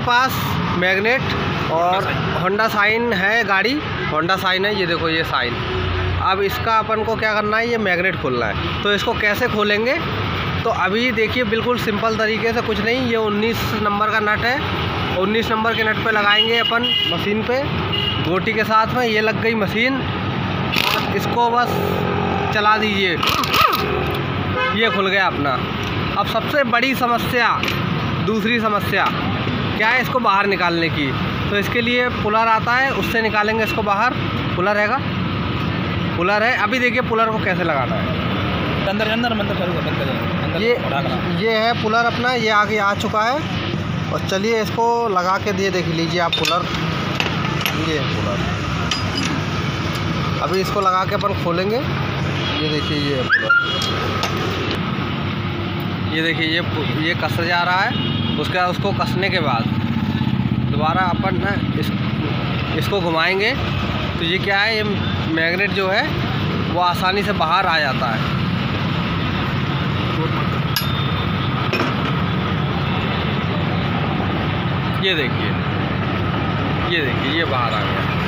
पास magnet और Honda sign है, गाड़ी होंडा साइन है, ये देखो ये साइन। अब इसका अपन को क्या करना है, ये मैग्नेट खोलना है। तो इसको कैसे खोलेंगे, तो अभी देखिए बिल्कुल सिंपल तरीके से, कुछ नहीं, ये 19 नंबर का नट है। 19 नंबर के नट पे लगाएंगे अपन मशीन पे गोटी के साथ में। ये लग गई मशीन, इसको बस चला दीजिए, ये खुल गया अपना। अब सबसे बड़ी समस्या, दूसरी समस्या क्या है, इसको बाहर निकालने की। तो इसके लिए पुलर आता है, उससे निकालेंगे इसको बाहर। पुलर हैगा, पुलर है। अभी देखिए पुलर को कैसे लगाना है। अंदर अंदर ये है पुलर अपना, ये आगे आ चुका है। और चलिए इसको लगा के देख लीजिए आप पुलर, ये है पुलर। अभी इसको लगा के अपन खोलेंगे। ये देखिए ये है पुलर, ये देखिए ये कस जा रहा है। उसको कसने के बाद दोबारा अपन ना इसको घुमाएंगे तो ये क्या है, ये मैग्नेट जो है वो आसानी से बाहर आ जाता है। ये देखिए ये बाहर आ गया।